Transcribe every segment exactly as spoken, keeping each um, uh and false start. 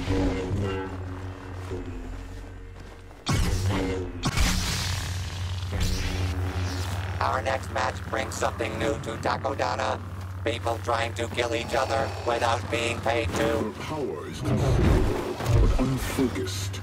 Our next match brings something new to Takodana. People trying to kill each other without being paid to. Your power is considerable, but unfocused.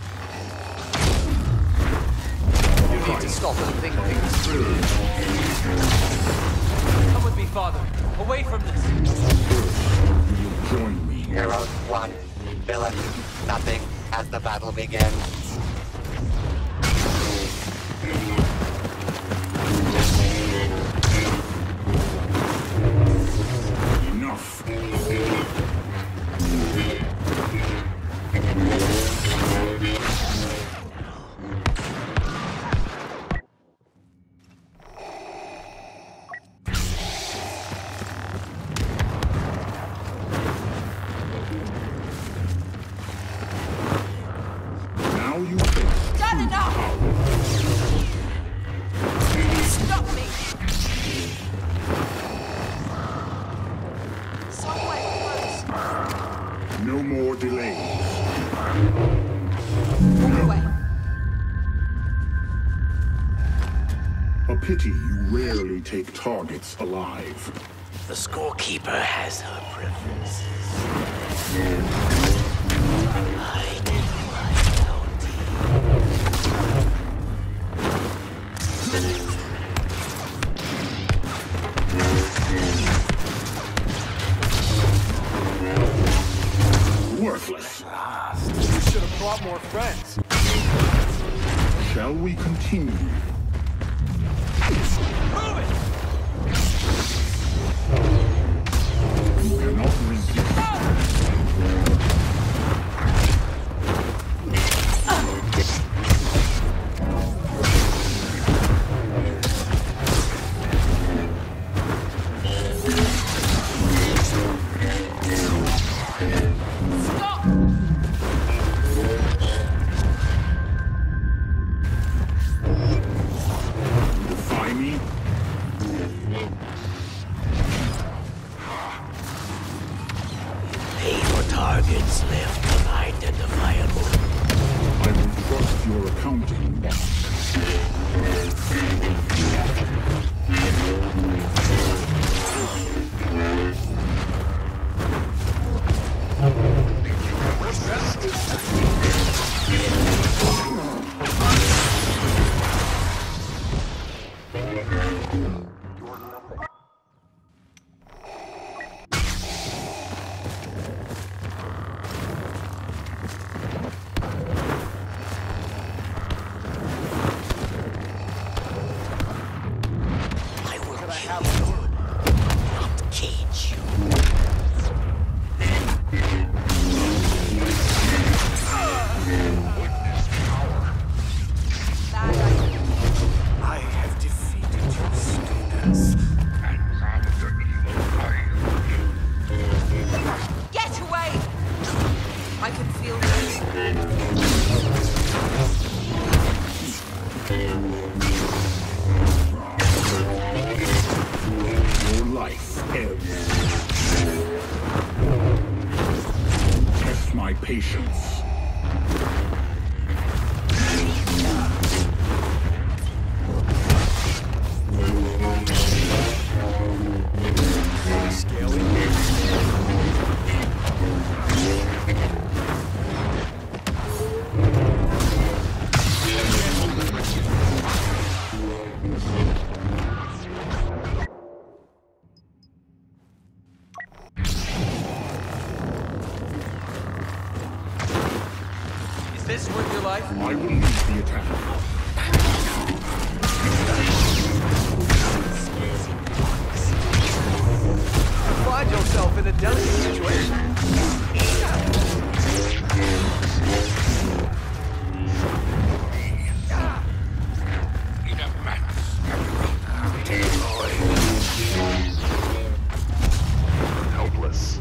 You need to stop and think things through. Come with me, Father. Away from this. You will join me. Heroes one, villains nothing as the battle begins. Enough. Now you face Done true enough! power. Stop me! Somewhere close. No more delays. Walk away. A pity you rarely take targets alive. The scorekeeper has her preferences. I do my Worthless. You should have brought more friends. Shall we continue? Move it! You cannot resist. Stop! Defy me? pay for targets left unidentifiable. I will trust your accounting box. I will kill you, not cage you. Bad idea. I have defeated your students. Get away! I can feel you. Your life ebbs. Test my patience. Is this worth your life? I will lead the attack. Find yourself in a delicate situation. Helpless.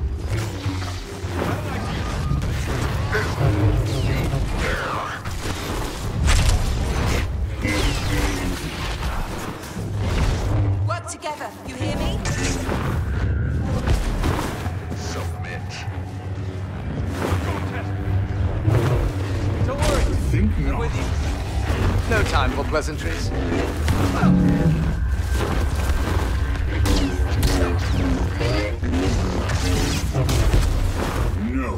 Work together, you hear me? Submit. Contest with you. No time for pleasantries. No.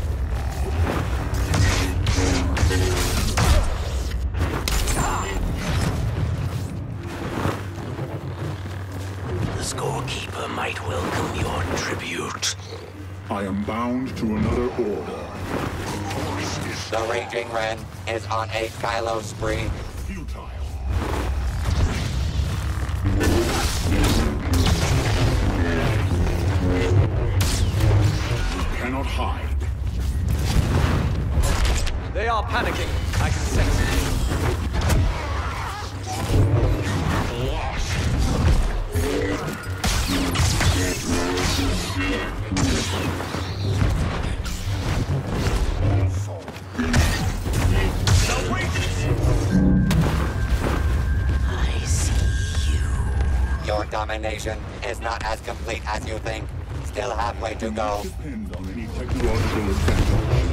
The scorekeeper might welcome your tribute. I am bound to another order. The Raging Ren is on a Kylo spree. Futile. You cannot hide. They are panicking. I can sense it. I see you. Your domination is not as complete as you think. Still halfway to go. Depend on any technological advantage.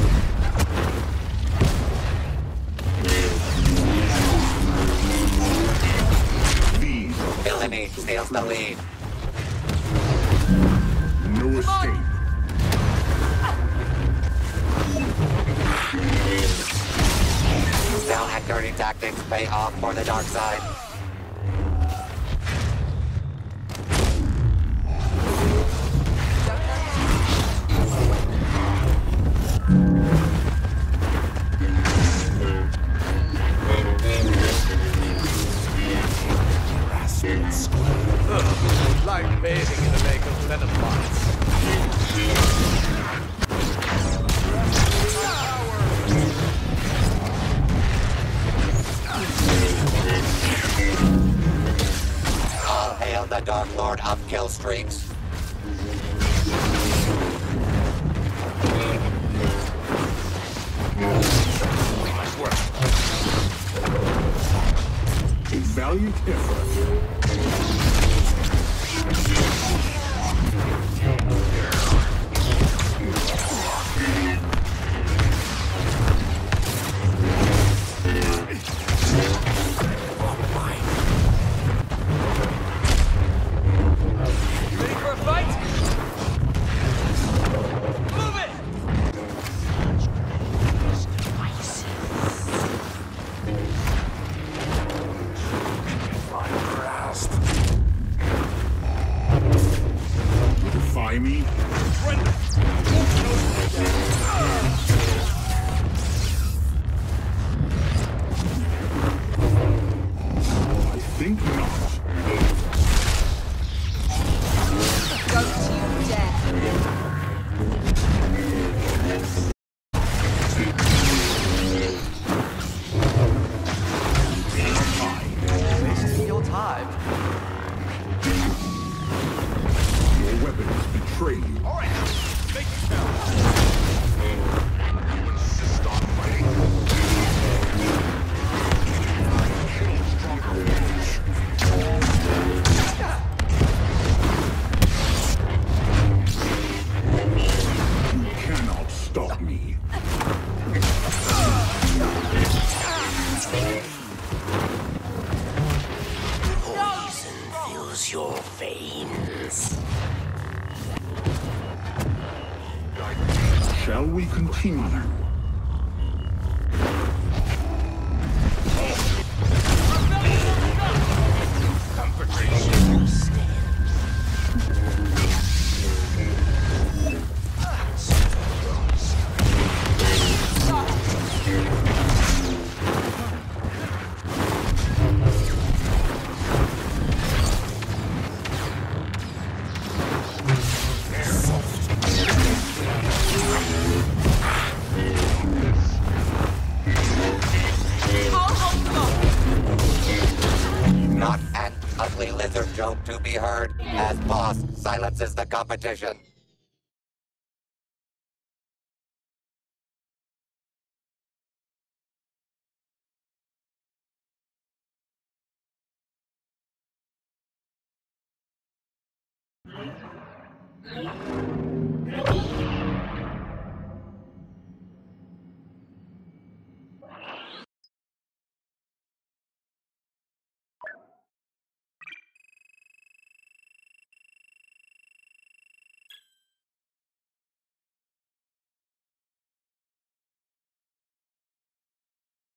These are Villainy steals the lead. no escape. Down and dirty tactics pay off for the dark side. Ugh, like bathing in a lake of venom bites. All hail the Dark Lord of kill streaks. We must work. A valiant effort. Ready for a fight? Move it! Defy me? I think not. Go to your death. Wasting your time. Your weapons betray you. All right, make it count. You insist on fighting. You cannot stop me. Poison fills your veins. Shall we continue? I'll hold them off. Not an ugly lizard joke to be heard as Boss silences the competition.